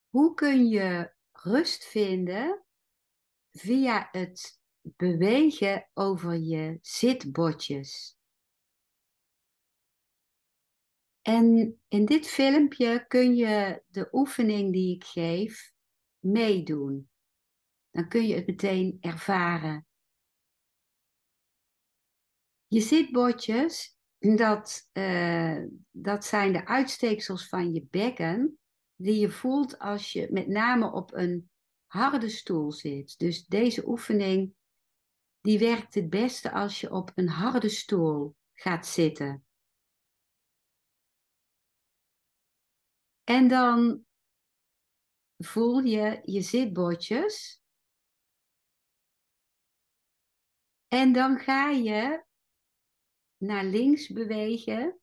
Hoe kun je rust vinden via het bewegen over je zitbotjes? En in dit filmpje kun je de oefening die ik geef meedoen. Dan kun je het meteen ervaren. Je zitbotjes, dat zijn de uitsteeksels van je bekken die je voelt als je met name op een harde stoel zit. Dus deze oefening die werkt het beste als je op een harde stoel gaat zitten. En dan voel je je zitbotjes en dan ga je naar links bewegen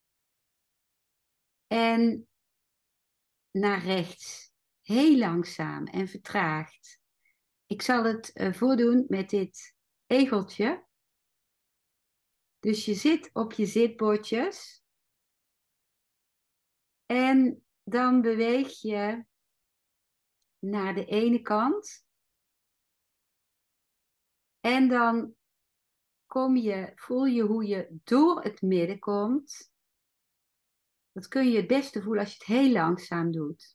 en naar rechts. Heel langzaam en vertraagd. Ik zal het voordoen met dit egeltje. Dus je zit op je zitbotjes en dan beweeg je naar de ene kant en dan voel je hoe je door het midden komt. Dat kun je het beste voelen als je het heel langzaam doet.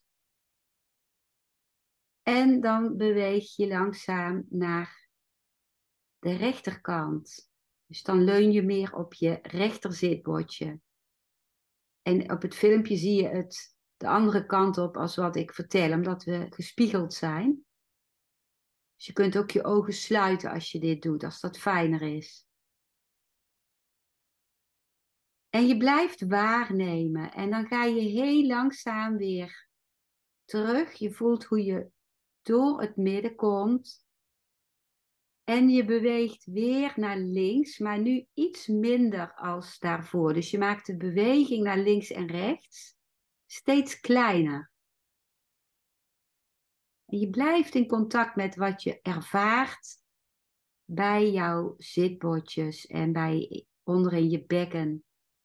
En dan beweeg je langzaam naar de rechterkant. Dus dan leun je meer op je rechterzitbotje. En op het filmpje zie je het de andere kant op als wat ik vertel, omdat we gespiegeld zijn. Dus je kunt ook je ogen sluiten als je dit doet, als dat fijner is. En je blijft waarnemen en dan ga je heel langzaam weer terug. Je voelt hoe je door het midden komt. En je beweegt weer naar links, maar nu iets minder als daarvoor. Dus je maakt de beweging naar links en rechts steeds kleiner. En je blijft in contact met wat je ervaart bij jouw zitbotjes en onderin je bekken.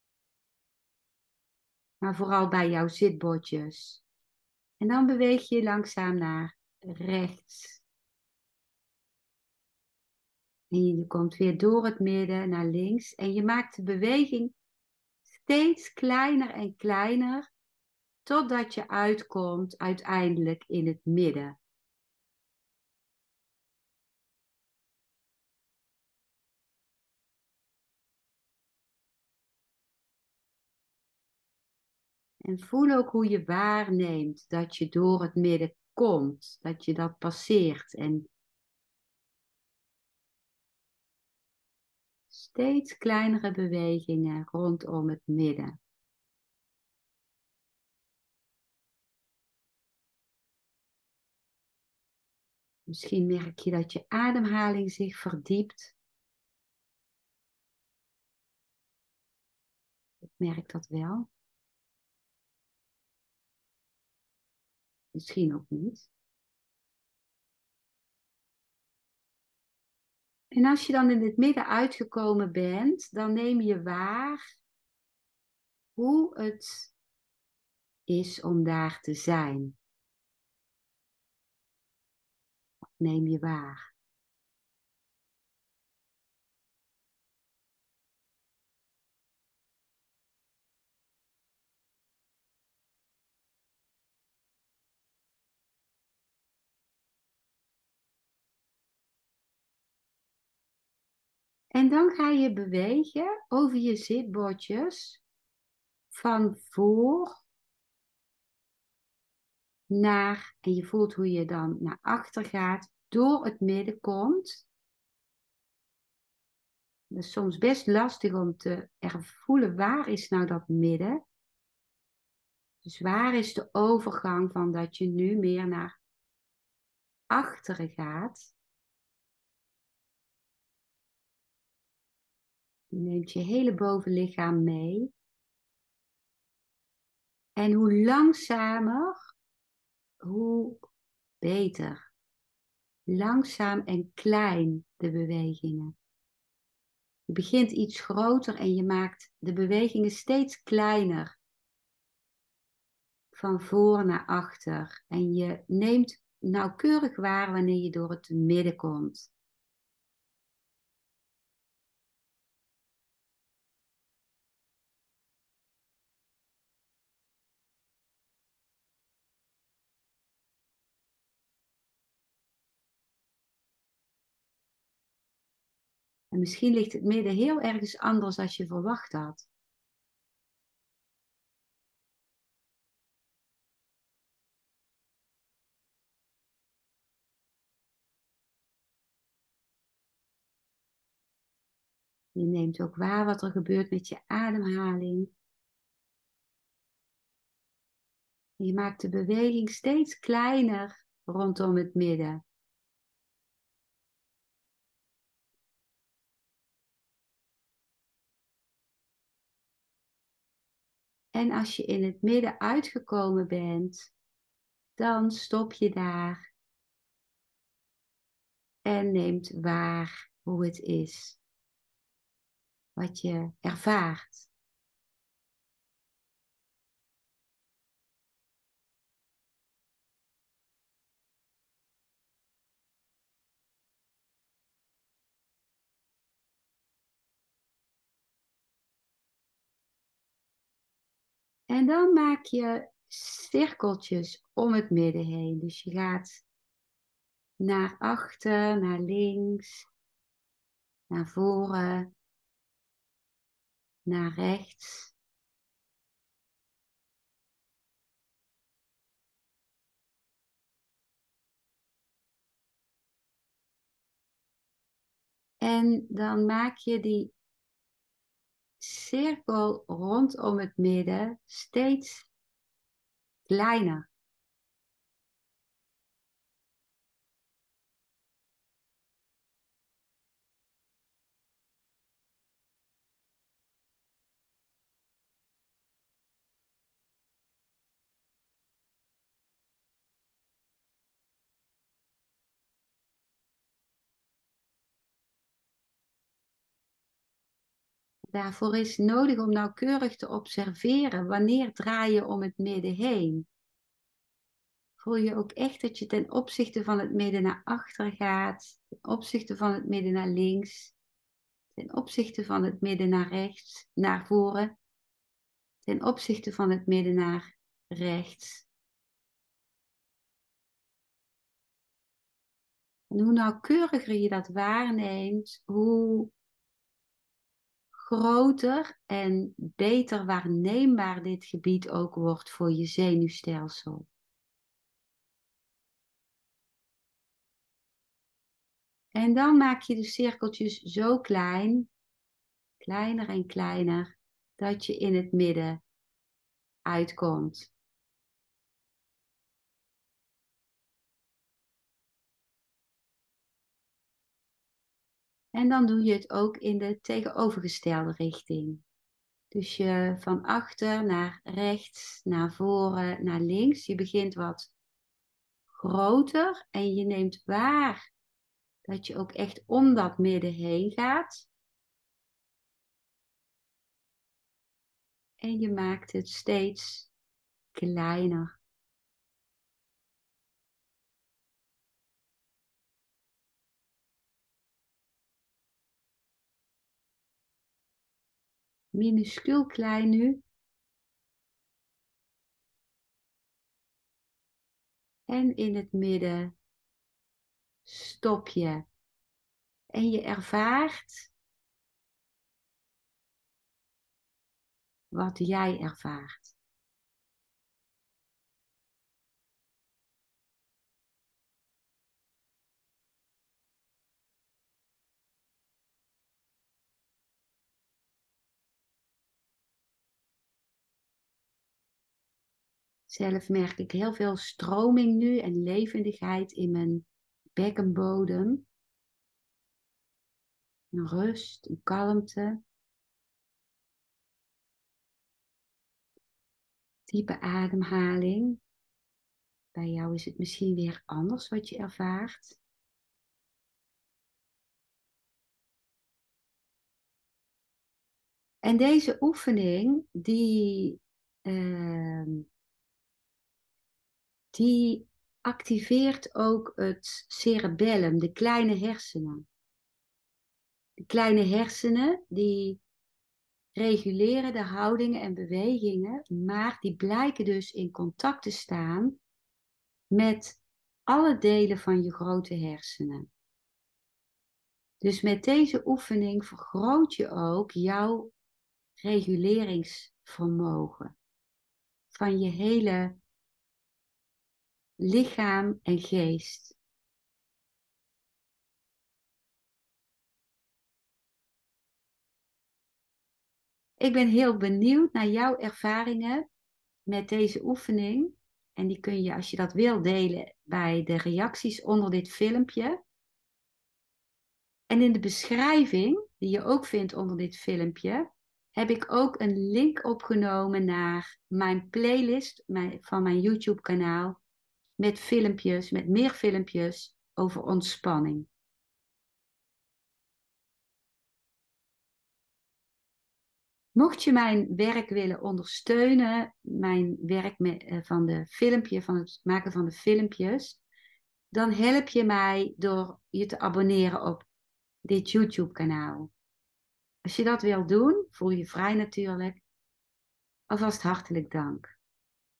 Maar vooral bij jouw zitbotjes. En dan beweeg je langzaam naar rechts. En je komt weer door het midden naar links. En je maakt de beweging steeds kleiner en kleiner. Totdat je uitkomt uiteindelijk in het midden. En voel ook hoe je waarneemt dat je door het midden komt. Dat je dat passeert. En steeds kleinere bewegingen rondom het midden. Misschien merk je dat je ademhaling zich verdiept. Ik merk dat wel. Misschien ook niet. En als je dan in het midden uitgekomen bent, dan neem je waar hoe het is om daar te zijn. Neem je waar. En dan ga je bewegen over je zitbotjes van voor naar, en je voelt hoe je dan naar achter gaat, door het midden komt. Dat is soms best lastig om te voelen waar is nou dat midden. Dus waar is de overgang van dat je nu meer naar achteren gaat. Je neemt je hele bovenlichaam mee. En hoe langzamer, hoe beter. Langzaam en klein de bewegingen. Je begint iets groter en je maakt de bewegingen steeds kleiner. van voor naar achter. En je neemt nauwkeurig waar wanneer je door het midden komt. En misschien ligt het midden heel ergens anders dan je verwacht had. Je neemt ook waar wat er gebeurt met je ademhaling. Je maakt de beweging steeds kleiner rondom het midden. En als je in het midden uitgekomen bent, dan stop je daar en neemt waar hoe het is, wat je ervaart. En dan maak je cirkeltjes om het midden heen. Dus je gaat naar achter, naar links, naar voren, naar rechts. En dan maak je die cirkel rondom het midden steeds kleiner. Daarvoor is het nodig om nauwkeurig te observeren wanneer draai je om het midden heen. Voel je ook echt dat je ten opzichte van het midden naar achter gaat, ten opzichte van het midden naar links, ten opzichte van het midden naar rechts, naar voren, ten opzichte van het midden naar rechts. En hoe nauwkeuriger je dat waarneemt, hoe groter en beter waarneembaar dit gebied ook wordt voor je zenuwstelsel. En dan maak je de cirkeltjes zo klein, kleiner en kleiner, dat je in het midden uitkomt. En dan doe je het ook in de tegenovergestelde richting. Dus je van achter naar rechts, naar voren, naar links. Je begint wat groter en je neemt waar dat je ook echt om dat midden heen gaat. En je maakt het steeds kleiner. Minuscuul klein nu. En in het midden stop je. En je ervaart wat jij ervaart. Zelf merk ik heel veel stroming nu en levendigheid in mijn bekkenbodem. Een rust, een kalmte. Diepe ademhaling. Bij jou is het misschien weer anders wat je ervaart. En deze oefening, die die activeert ook het cerebellum, de kleine hersenen. De kleine hersenen die reguleren de houdingen en bewegingen, maar die blijken dus in contact te staan met alle delen van je grote hersenen. Dus met deze oefening vergroot je ook jouw reguleringsvermogen van je hele lichaam en geest. Ik ben heel benieuwd naar jouw ervaringen met deze oefening. En die kun je, als je dat wil, delen bij de reacties onder dit filmpje. En in de beschrijving, die je ook vindt onder dit filmpje, heb ik ook een link opgenomen naar mijn playlist van mijn YouTube-kanaal met filmpjes, met meer filmpjes over ontspanning. Mocht je mijn werk willen ondersteunen, mijn werk van het maken van de filmpjes, dan help je mij door je te abonneren op dit YouTube-kanaal. Als je dat wilt doen, voel je vrij natuurlijk. Alvast hartelijk dank.